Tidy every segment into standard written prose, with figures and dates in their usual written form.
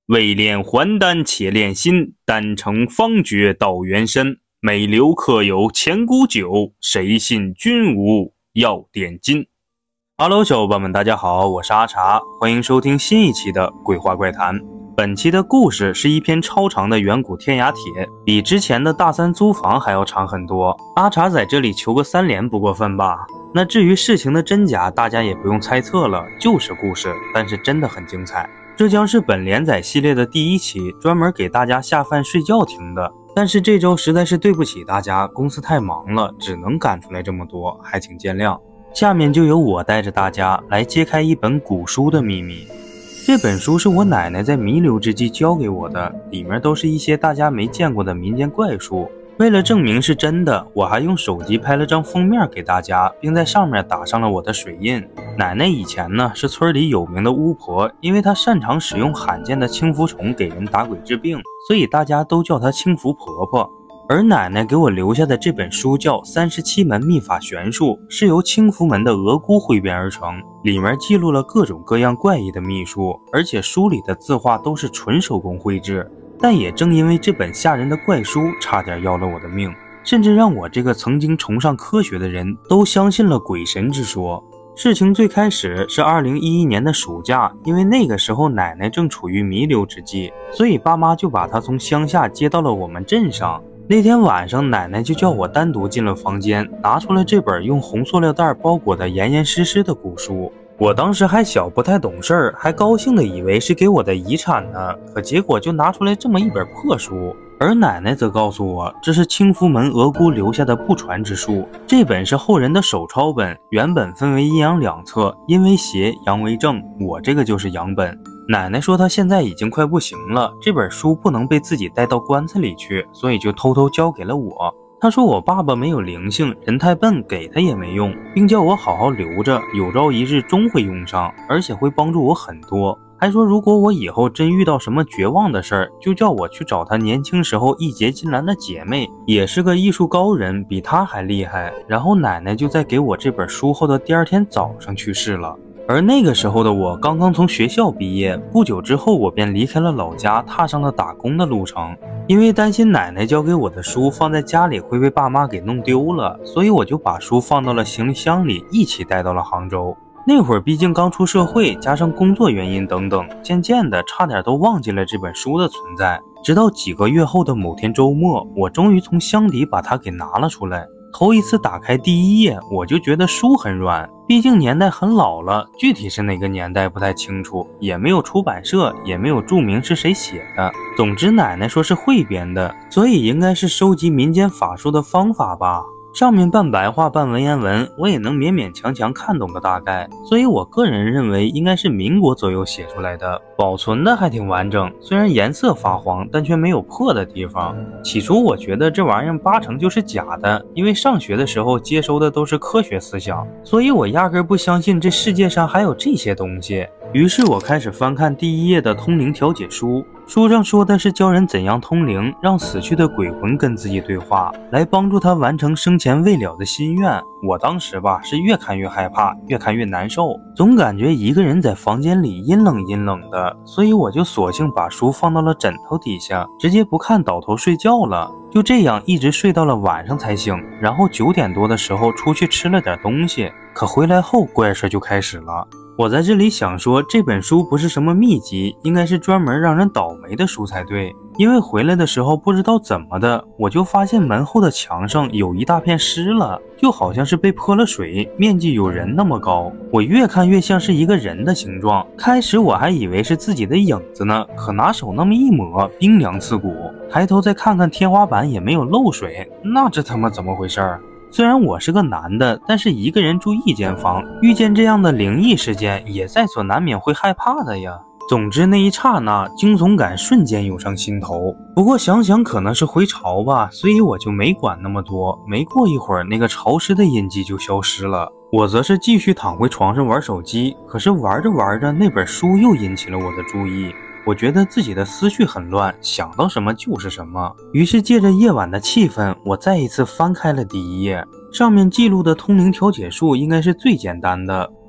未炼还丹且炼心，丹成方觉道元神。每留客有千古酒，谁信君无药点金。Hello， 小伙伴们，大家好，我是阿茶，欢迎收听新一期的鬼话怪谈。本期的故事是一篇超长的远古天涯帖，比之前的大三租房还要长很多。阿茶在这里求个3连不过分吧？那至于事情的真假，大家也不用猜测了，就是故事，但是真的很精彩。这将是本连载系列的第1期，专门给大家下饭睡觉听的。但是这周实在是对不起大家，公司太忙了，只能赶出来这么多，还请见谅。下面就由我带着大家来揭开一本古书的秘密。这本书是我奶奶在弥留之际教给我的，里面都是一些大家没见过的民间怪术。为了证明是真的，我还用手机拍了张封面给大家，并在上面打上了我的水印。奶奶以前呢是村里有名的巫婆，因为她擅长使用罕见的青蝠虫给人打鬼治病，所以大家都叫她青蝠婆婆。而奶奶给我留下的这本书叫《37门秘法玄术》，是由青蝠门的额姑汇编而成，里面记录了各种各样怪异的秘术，而且书里的字画都是纯手工绘制。但也正因为这本吓人的怪书，差点要了我的命，甚至让我这个曾经崇尚科学的人都相信了鬼神之说。事情最开始是2011年的暑假，因为那个时候奶奶正处于弥留之际，所以爸妈就把她从乡下接到了我们镇上。那天晚上，奶奶就叫我单独进了房间，拿出了这本用红塑料袋包裹的严严实实的古书。我当时还小，不太懂事儿，还高兴的以为是给我的遗产呢，可结果就拿出来这么一本破书。而奶奶则告诉我，这是青蝠门额姑留下的不传之术，这本是后人的手抄本，原本分为阴阳2册，阴为邪，阳为正，我这个就是阳本。奶奶说她现在已经快不行了，这本书不能被自己带到棺材里去，所以就偷偷交给了我。他说我爸爸没有灵性，人太笨，给他也没用，并叫我好好留着，有朝一日终会用上，而且会帮助我很多。还说如果我以后真遇到什么绝望的事儿，就叫我去找他年轻时候义结金兰的姐妹，也是个艺术高人，比他还厉害。然后奶奶就在给我这本书后的第2天早上去世了。而那个时候的我刚刚从学校毕业，不久之后我便离开了老家，踏上了打工的路程。因为担心奶奶交给我的书放在家里会被爸妈给弄丢了，所以我就把书放到了行李箱里，一起带到了杭州。那会儿毕竟刚出社会，加上工作原因等等，渐渐的差点都忘记了这本书的存在。直到几个月后的某天周末，我终于从箱底把它给拿了出来。头一次打开第1页，我就觉得书很软，毕竟年代很老了，具体是哪个年代不太清楚，也没有出版社，也没有注明是谁写的。总之奶奶说是汇编的，所以应该是收集民间法术的方法吧。上面半白话半文言文，我也能勉勉强强看懂个大概，所以我个人认为应该是民国左右写出来的，保存的还挺完整，虽然颜色发黄，但却没有破的地方。起初我觉得这玩意儿8成就是假的，因为上学的时候接收的都是科学思想，所以我压根不相信这世界上还有这些东西。于是我开始翻看第1页的通灵调解书，书上说的是教人怎样通灵，让死去的鬼魂跟自己对话，来帮助他完成生前未了的心愿。我当时吧是越看越害怕，越看越难受，总感觉一个人在房间里阴冷阴冷的，所以我就索性把书放到了枕头底下，直接不看倒头睡觉了。就这样一直睡到了晚上才醒，然后9点多的时候出去吃了点东西，可回来后怪事就开始了。我在这里想说，这本书不是什么秘籍，应该是专门让人倒霉的书才对。因为回来的时候不知道怎么的，我就发现门后的墙上有一大片湿了，就好像是被泼了水，面积有人那么高。我越看越像是一个人的形状，开始我还以为是自己的影子呢，可拿手那么一抹，冰凉刺骨。抬头再看看天花板也没有漏水，那这他妈怎么回事儿？虽然我是个男的，但是一个人住1间房，遇见这样的灵异事件也在所难免会害怕的呀。总之那一刹那，惊悚感瞬间涌上心头。不过想想可能是回潮吧，所以我就没管那么多。没过一会儿，那个潮湿的印记就消失了，我则是继续躺回床上玩手机。可是玩着玩着，那本书又引起了我的注意。我觉得自己的思绪很乱，想到什么就是什么。于是借着夜晚的气氛，我再一次翻开了第1页。上面记录的通灵调解术应该是最简单的，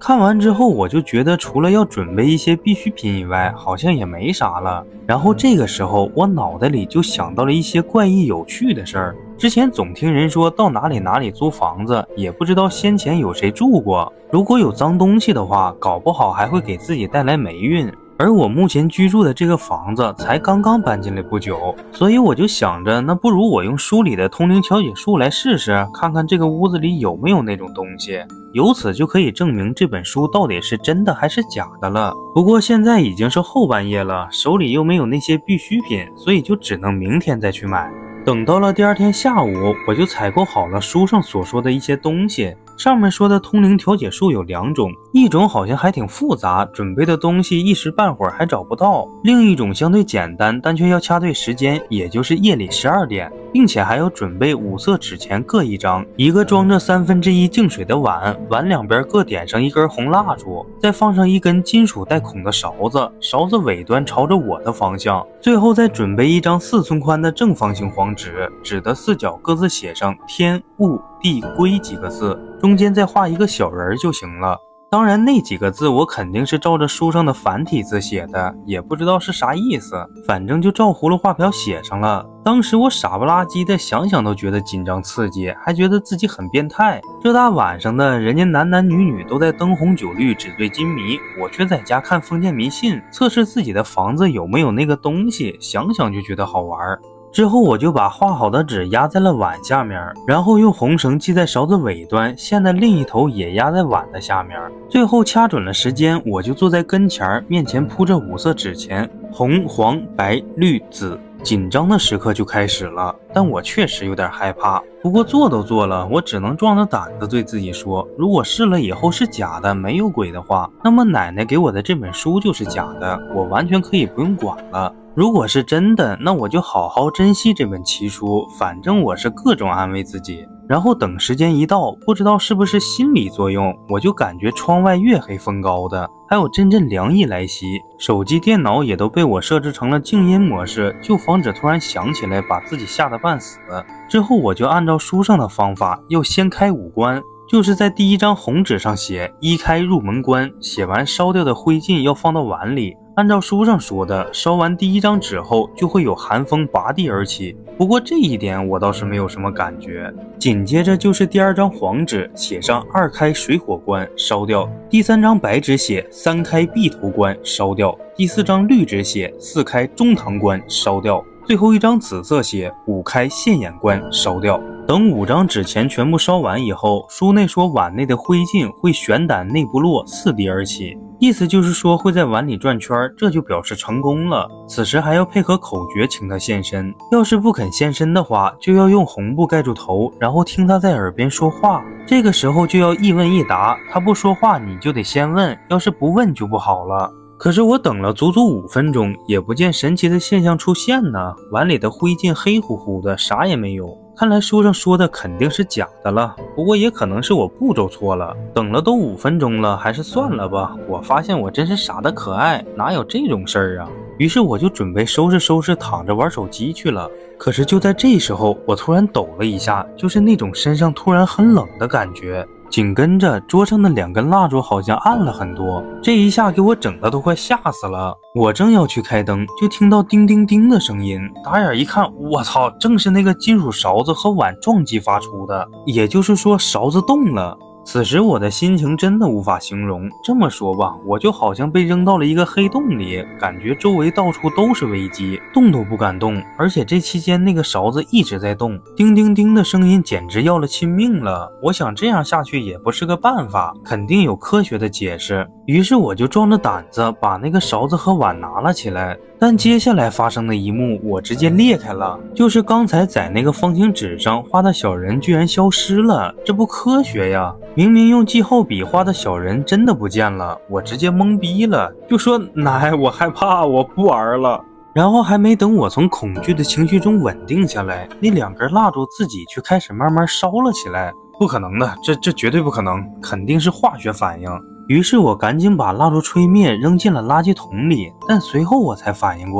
看完之后我就觉得除了要准备一些必需品以外，好像也没啥了。然后这个时候我脑袋里就想到了一些怪异有趣的事儿。之前总听人说到哪里租房子，也不知道先前有谁住过，如果有脏东西的话，搞不好还会给自己带来霉运。而我目前居住的这个房子才刚刚搬进来不久，所以我就想着，那不如我用书里的通灵调解术来试试，看看这个屋子里有没有那种东西，由此就可以证明这本书到底是真的还是假的了。不过现在已经是后半夜了，手里又没有那些必需品，所以就只能明天再去买。等到了第二天下午，我就采购好了书上所说的一些东西。上面说的通灵调解术有2种，一种好像还挺复杂，准备的东西一时半会儿还找不到；另一种相对简单，但却要掐对时间，也就是夜里12点，并且还要准备5色纸钱各1张，一个装着1/3净水的碗，碗两边各点上一根红蜡烛，再放上一根金属带孔的勺子，勺子尾端朝着我的方向，最后再准备一张4寸宽的正方形黄纸，纸的4角各自写上天物地归几个字，中间再画一个小人就行了。当然那几个字我肯定是照着书上的繁体字写的，也不知道是啥意思，反正就照葫芦画瓢写上了。当时我傻不拉几的，想想都觉得紧张刺激，还觉得自己很变态。这大晚上的，人家男女都在灯红酒绿纸醉金迷，我却在家看封建迷信，测试自己的房子有没有那个东西，想想就觉得好玩。之后我就把画好的纸压在了碗下面，然后用红绳系在勺子尾端，线的另一头也压在碗的下面，最后掐准了时间，我就坐在跟前，面前铺着5色纸钱，红、黄、白、绿、紫。紧张的时刻就开始了，但我确实有点害怕。不过做都做了，我只能壮着胆子对自己说，如果试了以后是假的，没有鬼的话，那么奶奶给我的这本书就是假的，我完全可以不用管了。如果是真的，那我就好好珍惜这本奇书，反正我是各种安慰自己。然后等时间一到，不知道是不是心理作用，我就感觉窗外月黑风高的，还有阵阵凉意来袭，手机电脑也都被我设置成了静音模式，就防止突然响起来把自己吓得半死。之后我就按照书上的方法，要先开5关，就是在第1张红纸上写1开入门关，写完烧掉的灰烬要放到碗里，按照书上说的，烧完第1张纸后就会有寒风拔地而起。不过这一点我倒是没有什么感觉。紧接着就是第2张黄纸，写上2开水火关，烧掉；第3张白纸写3开壁头关，烧掉；第4张绿纸写4开中堂关，烧掉；最后1张紫色写5开现眼关，烧掉。等5张纸钱全部烧完以后，书内说碗内的灰烬会悬胆内不落，4滴而起，意思就是说会在碗里转圈，这就表示成功了。此时还要配合口诀请他现身，要是不肯现身的话，就要用红布盖住头，然后听他在耳边说话。这个时候就要一问一答，他不说话你就得先问，要是不问就不好了。可是我等了足足5分钟，也不见神奇的现象出现呢，碗里的灰烬黑乎乎的，啥也没有。看来书上说的肯定是假的了，不过也可能是我步骤错了。等了都5分钟了，还是算了吧。我发现我真是傻得可爱，哪有这种事儿啊？于是我就准备收拾躺着玩手机去了。可是就在这时候，我突然抖了一下，就是那种身上突然很冷的感觉。紧跟着桌上的2根蜡烛好像暗了很多，这一下给我整的都快吓死了。我正要去开灯，就听到叮叮叮的声音，打眼一看，我操，正是那个金属勺子和碗撞击发出的，也就是说勺子动了。此时我的心情真的无法形容，这么说吧，我就好像被扔到了一个黑洞里，感觉周围到处都是危机，动都不敢动，而且这期间那个勺子一直在动，叮叮叮的声音简直要了亲命了。我想这样下去也不是个办法，肯定有科学的解释，于是我就壮着胆子把那个勺子和碗拿了起来。但接下来发生的一幕我直接裂开了，就是刚才在那个方形纸上画的小人居然消失了，这不科学呀！明明用记号笔画的小人真的不见了，我直接懵逼了，就说奶，我害怕，我不玩了。然后还没等我从恐惧的情绪中稳定下来，那2根蜡烛自己却开始慢慢烧了起来。不可能的，这绝对不可能，肯定是化学反应。于是我赶紧把蜡烛吹灭，扔进了垃圾桶里，但随后我才反应过来，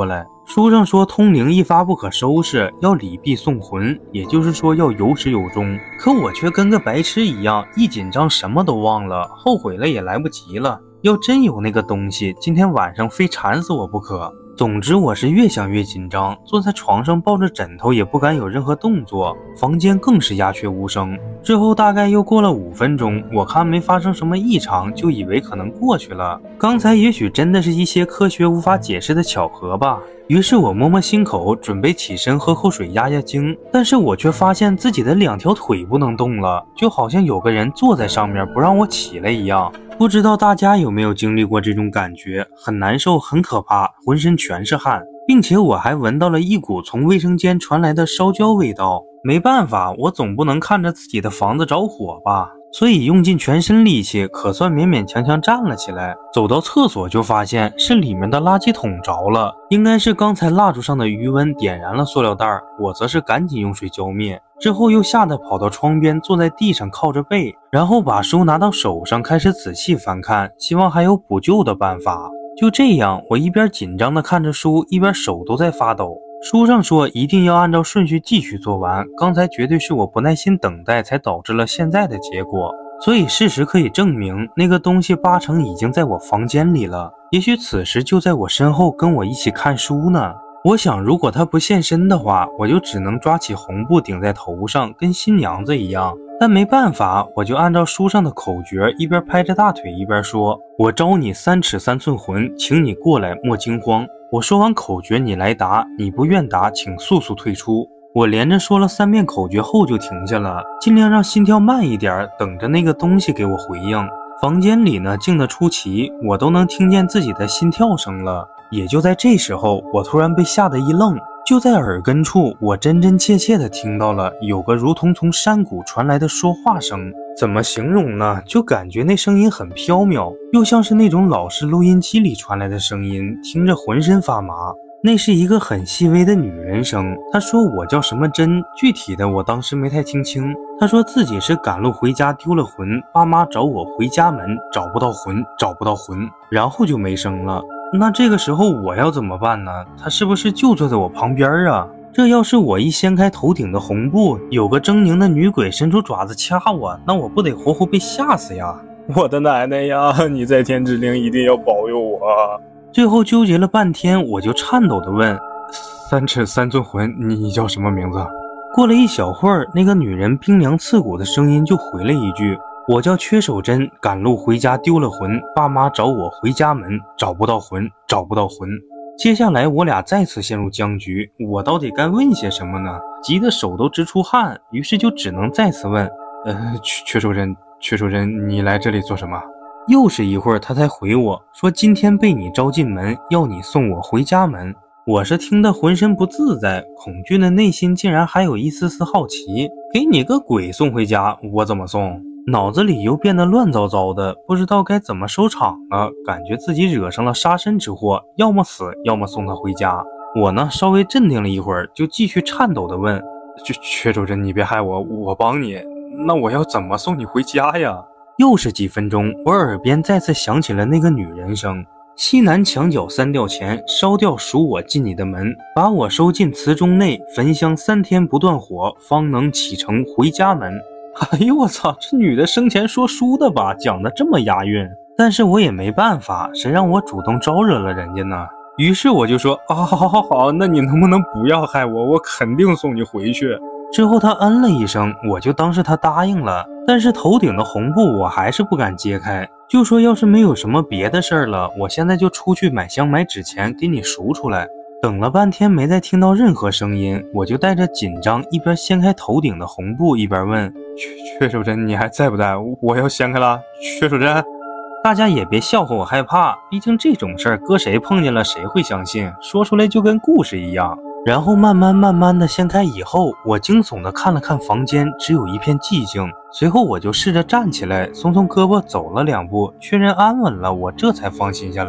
书上说通灵一发不可收拾，要礼毕送魂，也就是说要有始有终。可我却跟个白痴一样，一紧张什么都忘了，后悔了也来不及了。要真有那个东西，今天晚上非缠死我不可。总之我是越想越紧张，坐在床上抱着枕头也不敢有任何动作，房间更是鸦雀无声。之后大概又过了5分钟，我看没发生什么异常，就以为可能过去了，刚才也许真的是一些科学无法解释的巧合吧。于是我摸摸心口，准备起身喝口水压压惊，但是我却发现自己的2条腿不能动了，就好像有个人坐在上面不让我起来一样。不知道大家有没有经历过这种感觉，很难受，很可怕，浑身全是汗，并且我还闻到了一股从卫生间传来的烧焦味道。没办法，我总不能看着自己的房子着火吧，所以用尽全身力气，可算勉勉强强站了起来。走到厕所就发现是里面的垃圾桶着了，应该是刚才蜡烛上的余温点燃了塑料袋，我则是赶紧用水浇灭。之后又吓得跑到窗边，坐在地上靠着背，然后把书拿到手上开始仔细翻看，希望还有补救的办法。就这样，我一边紧张地看着书，一边手都在发抖。书上说一定要按照顺序继续做完，刚才绝对是我不耐心等待才导致了现在的结果。所以事实可以证明，那个东西8成已经在我房间里了，也许此时就在我身后跟我一起看书呢。我想如果他不现身的话，我就只能抓起红布顶在头上，跟新娘子一样。但没办法，我就按照书上的口诀，一边拍着大腿一边说，我招你3尺3寸魂，请你过来莫惊慌。我说完口诀你来答，你不愿答请速速退出。我连着说了3遍口诀后就停下了，尽量让心跳慢一点，等着那个东西给我回应。房间里呢静得出奇，我都能听见自己的心跳声了。也就在这时候，我突然被吓得一愣，就在耳根处，我真真切切地听到了有个如同从山谷传来的说话声。怎么形容呢？就感觉那声音很飘渺，又像是那种老式录音机里传来的声音，听着浑身发麻。那是一个很细微的女人声，她说我叫什么真，具体的我当时没太听清。她说自己是赶路回家丢了魂，爸妈找我回家门，找不到魂，找不到魂，然后就没声了。那这个时候我要怎么办呢？她是不是就坐在我旁边啊？这要是我一掀开头顶的红布，有个狰狞的女鬼伸出爪子掐我，那我不得活活被吓死呀！ 我的奶奶呀，你在天之灵一定要保佑我啊！ 最后纠结了半天，我就颤抖地问：3尺3寸魂，你叫什么名字？过了一小会儿，那个女人冰凉刺骨的声音就回了一句：我叫缺手针，赶路回家丢了魂，爸妈找我回家门，找不到魂，找不到魂。接下来我俩再次陷入僵局，我到底该问些什么呢？急得手都直出汗，于是就只能再次问：缺手针，你来这里做什么？又是一会儿他才回我说，今天被你招进门，要你送我回家门。我是听得浑身不自在，恐惧的内心竟然还有一丝丝好奇，给你个鬼送回家，我怎么送？脑子里又变得乱糟糟的，不知道该怎么收场了，感觉自己惹上了杀身之祸，要么死，要么送他回家。我呢，稍微镇定了一会儿，就继续颤抖地问：缺手针，你别害我，我帮你，那我要怎么送你回家呀？又是几分钟，我耳边再次响起了那个女人声：西南墙角3吊钱，烧掉赎我进你的门，把我收进祠中内，焚香3天不断火，方能启程回家门。哎呦我操，这女的生前说书的吧，讲的这么押韵。但是我也没办法，谁让我主动招惹了人家呢？于是我就说好，那你能不能不要害我，我肯定送你回去。之后他嗯了一声，我就当是他答应了。但是头顶的红布我还是不敢揭开，就说要是没有什么别的事儿了，我现在就出去买香买纸钱给你赎出来。等了半天没再听到任何声音，我就带着紧张，一边掀开头顶的红布，一边问：缺手针，你还在不在？我要掀开了，缺手针。大家也别笑话我害怕，毕竟这种事儿搁谁碰见了谁会相信，说出来就跟故事一样。然后慢慢的掀开以后，我惊悚的看了看房间，只有一片寂静。随后我就试着站起来，松胳膊走了2步，确认安稳了，我这才放心下来。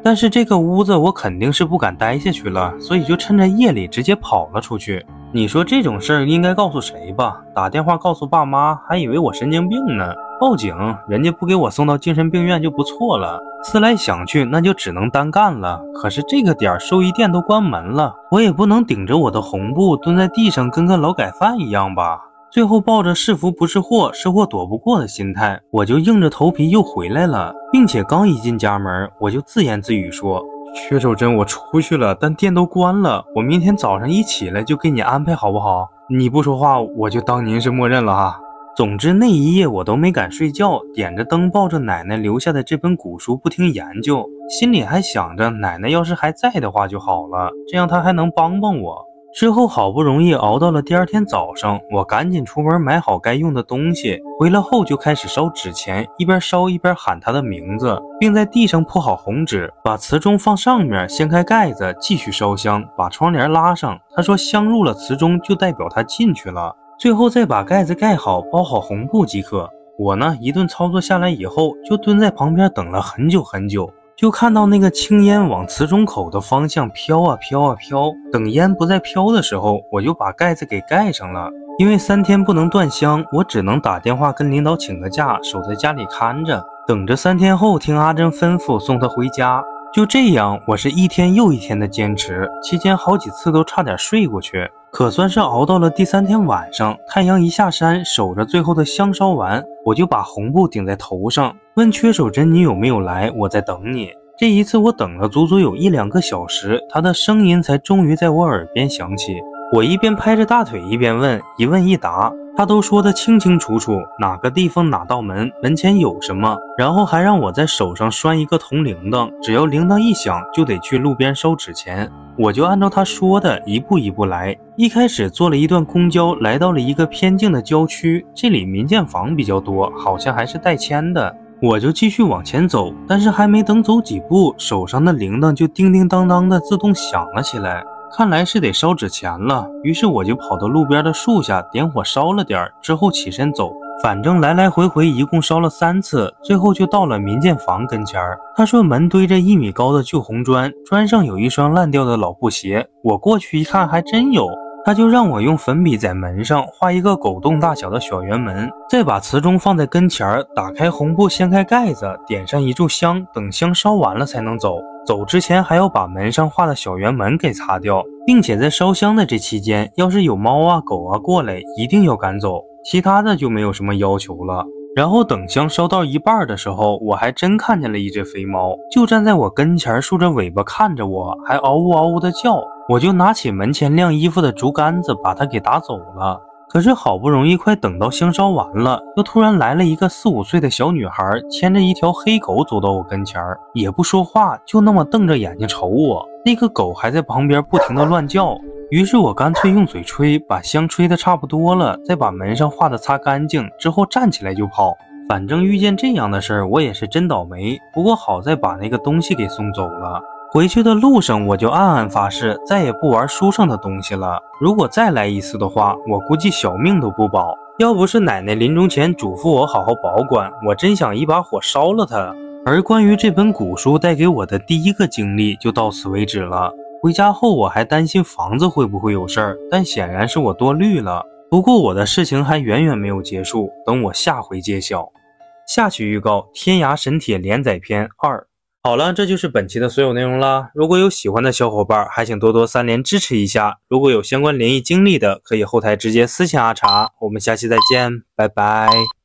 但是这个屋子我肯定是不敢待下去了，所以就趁着夜里直接跑了出去。你说这种事儿应该告诉谁吧？打电话告诉爸妈，还以为我神经病呢。报警，人家不给我送到精神病院就不错了。思来想去，那就只能单干了。可是这个点兽医店都关门了，我也不能顶着我的红布蹲在地上跟个劳改犯一样吧。最后抱着是福不是祸，是祸躲不过的心态，我就硬着头皮又回来了，并且刚一进家门，我就自言自语说： 薛守贞，我出去了，但店都关了，我明天早上一起来就给你安排好不好？你不说话，我就当您是默认了哈。 总之那一夜我都没敢睡觉，点着灯抱着奶奶留下的这本古书不停研究，心里还想着奶奶要是还在的话就好了，这样她还能帮帮我。之后好不容易熬到了第二天早上，我赶紧出门买好该用的东西，回来后就开始烧纸钱，一边烧一边喊她的名字，并在地上铺好红纸，把瓷钟放上面，掀开盖子继续烧香，把窗帘拉上。她说香入了瓷钟就代表她进去了，最后再把盖子盖好，包好红布即可。我呢一顿操作下来以后，就蹲在旁边等了很久很久，就看到那个青烟往瓷钟口的方向飘啊飘啊飘，等烟不再飘的时候，我就把盖子给盖上了。因为3天不能断香，我只能打电话跟领导请个假，守在家里看着，等着3天后听阿珍吩咐送他回家。就这样，我是一天又一天的坚持，期间好几次都差点睡过去，可算是熬到了第3天晚上，太阳一下山，守着最后的香烧完，我就把红布顶在头上，问缺手针你有没有来，我在等你。这一次我等了足足有1-2个小时，他的声音才终于在我耳边响起。我一边拍着大腿一边问，一问一答，他都说得清清楚楚，哪个地方哪道门，门前有什么，然后还让我在手上拴一个铜铃铛，只要铃铛一响就得去路边烧纸钱。我就按照他说的一步一步来，一开始坐了一段公交，来到了一个偏静的郊区，这里民建房比较多，好像还是带签的。我就继续往前走，但是还没等走几步，手上的铃铛就叮叮当当的自动响了起来，看来是得烧纸钱了。于是我就跑到路边的树下点火烧了点，之后起身走，反正来来回回一共烧了3次，最后就到了民建房跟前。他说门堆着1米高的旧红砖，砖上有一双烂掉的老布鞋，我过去一看还真有，他就让我用粉笔在门上画一个狗洞大小的小圆门，再把瓷钟放在跟前，打开红布，掀开盖子，点上一炷香，等香烧完了才能走。走之前还要把门上画的小圆门给擦掉，并且在烧香的这期间，要是有猫啊狗啊过来，一定要赶走，其他的就没有什么要求了。然后等香烧到一半的时候，我还真看见了一只肥猫，就站在我跟前，竖着尾巴看着我，还嗷呜嗷呜的叫。我就拿起门前晾衣服的竹竿子把它给打走了。可是好不容易快等到香烧完了，又突然来了一个4、5岁的小女孩，牵着一条黑狗走到我跟前，也不说话，就那么瞪着眼睛瞅我。那个狗还在旁边不停的乱叫，于是我干脆用嘴吹，把香吹得差不多了，再把门上画的擦干净之后站起来就跑。反正遇见这样的事儿我也是真倒霉，不过好在把那个东西给送走了。回去的路上我就暗暗发誓再也不玩书上的东西了，如果再来一次的话，我估计小命都不保。要不是奶奶临终前嘱咐我好好保管，我真想一把火烧了它。而关于这本古书带给我的第一个经历就到此为止了。回家后我还担心房子会不会有事儿，但显然是我多虑了。不过我的事情还远远没有结束，等我下回揭晓。下期预告：天涯神帖连载篇2。好了，这就是本期的所有内容啦。如果有喜欢的小伙伴，还请多多3连支持一下。如果有相关联谊经历的，可以后台直接私信阿茶。我们下期再见，拜拜。